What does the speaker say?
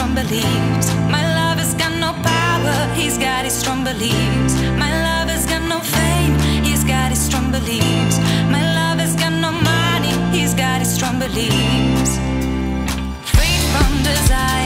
strong beliefs. My lover's got no power, he's got his strong beliefs. My lover's got no fame, he's got his strong beliefs. My lover's got no money, he's got his strong beliefs. Free from desire.